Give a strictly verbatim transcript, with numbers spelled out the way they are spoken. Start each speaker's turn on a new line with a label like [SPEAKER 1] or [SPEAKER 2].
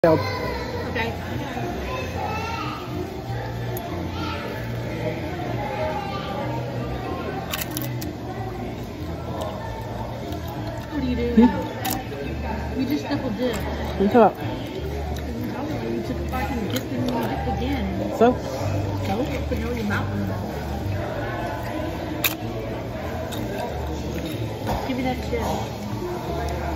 [SPEAKER 1] Okay. What are you doing? Hmm? You just double dip.
[SPEAKER 2] What's up?
[SPEAKER 1] You took a fucking dip and you dipped again.
[SPEAKER 2] So?
[SPEAKER 1] So? Put it on your mouth. Give me that shit.